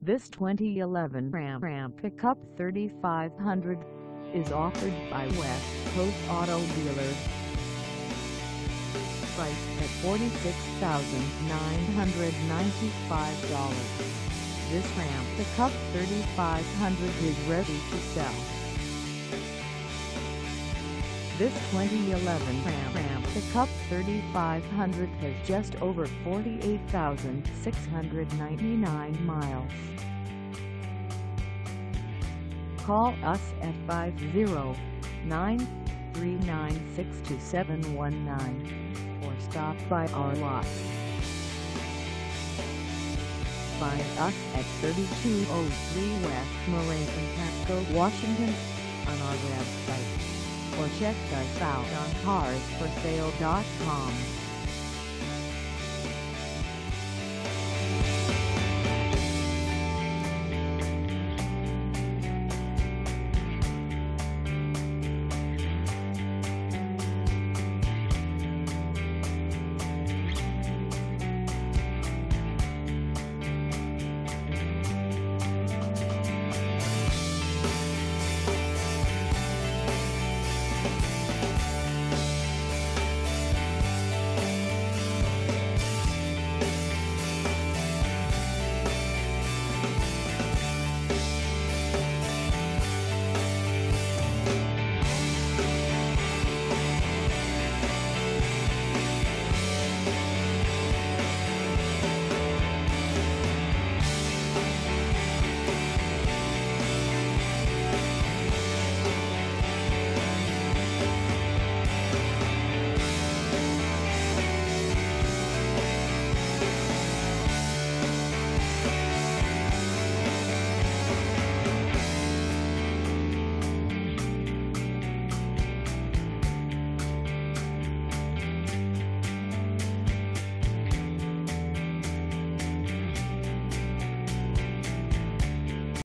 This 2011 Ram Pickup 3500 is offered by West Coast Auto Dealers. Priced at $46,995, this Ram Pickup 3500 is ready to sell. This 2011 Ram Pickup 3500 has just over 48,699 miles. Call us at 509-396-2719 or stop by our lot. Find us at 3203 West Marie Pasco, Washington on our website, or check us out on carsforsale.com.